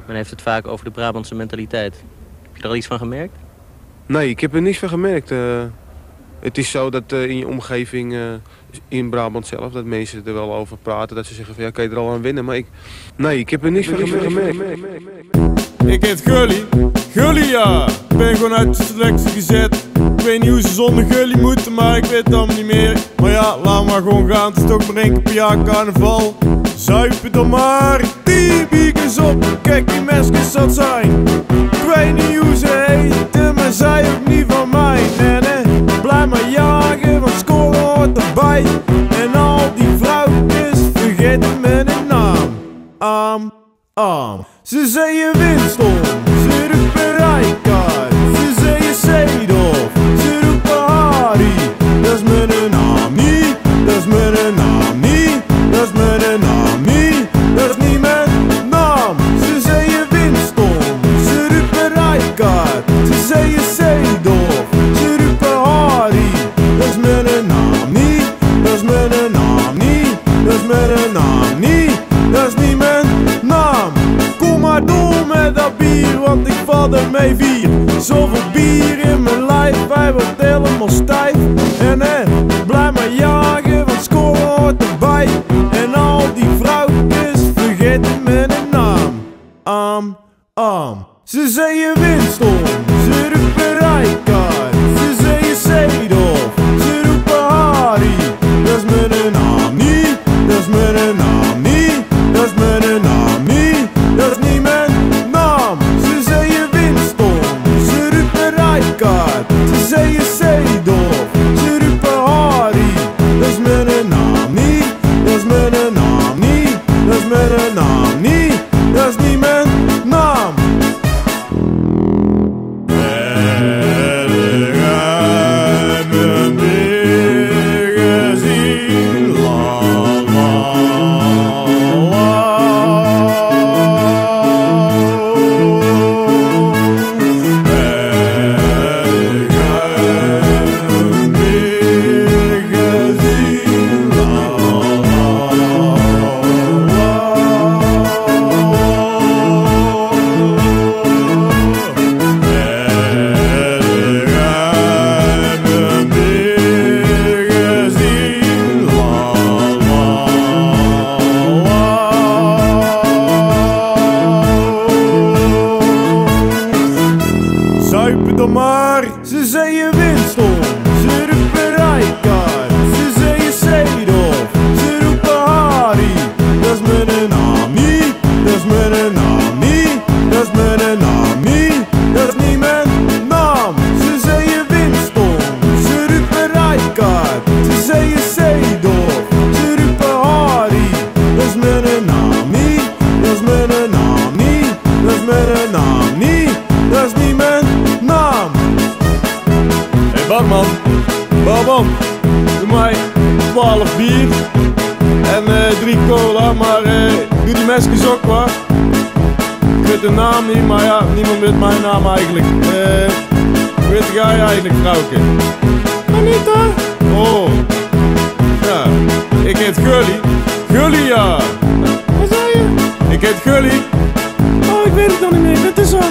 Men heeft het vaak over de Brabantse mentaliteit. Heb je er al iets van gemerkt? Nee, ik heb er niks van gemerkt. Het is zo dat in je omgeving, in Brabant zelf, dat mensen er wel over praten. Dat ze zeggen van ja, kan je er al aan wennen? Maar ik heb er niks van gemerkt. Ik heet Gully. Gully ja. Ik ben gewoon uit de selectie gezet. Ik weet niet hoe ze zonder Gully moeten, maar ik weet het allemaal niet meer. Maar ja, laat maar gewoon gaan. Het is toch maar 1 keer per jaar carnaval. Zuipen dan maar. 10 biertjes op. Kijk die mensen dat zijn. Ik weet niet hoe ze heten, maar zij ook niet van mij. Nee, blijf maar jagen, want scoren hoort erbij. En al die vrouwtjes vergeten mijn naam. Ze zeggen Winston, ze roepen Rijkaard, ze zeggen Seedorf, ze roepen Harry. Dat is mijn naam niet, dat is mijn naam niet, dat is mijn naam niet, dat is niet mijn naam. Ze zeggen Winston, ze roepen Rijkaard, ze zeggen Seedorf, ze roepen Harry. Dat is mijn naam niet, dat is mijn naam niet, dat is mijn naam niet, dat is niet mijn naam. Kom maar door met dat bier, want ik val ermee 4. Zoveel bier in mijn lijf, hij wordt helemaal stijf. En blijf maar jagen, want scoren hoort erbij. En al die vrouwtjes vergeten mijn naam. Ze zeggen Winston, ze roepen Rijkaard, ze zeggen Seedorf, ze roepen Harry. Dat is mijn naam niet, dat is mijn naam niet, dat is mijn naam niet, dat is niet mijn naam. Ze zeggen Winston, ze roepen Rijkaard, ze zeggen Seedorf, ze roepen Harry. Dat is mijn naam niet, dat is mijn naam niet, dat is mijn naam niet, dat is niet mijn naam. Zuipen dan maar, ze zeggen Winston, ze roepen Rijkaard, ze zeggen Seedorf, ze roepen Harry. Dat is mijn naam niet, dat is mijn naam niet, dat is mijn naam niet, dat is niet mijn naam. Ze zeggen Winston, ze roepen Rijkaard, ze zeggen Seedorf, ze roepen Harry. Dat is mijn naam niet, dat is mijn naam niet, dat is mijn naam niet, dat is niet mijn naam. Hey barman, doe mij 12 bier en 3 cola, maar doe die mesjes ook maar. Ik weet de naam niet, maar ja, niemand weet mijn naam eigenlijk. Hoe heet jij eigenlijk, vrouwke? Anita. Oh, ja, ik heet Gully. Gully ja. Wat zei je? Ik heet Gully. Oh, ik weet het nog niet meer, dat is zo.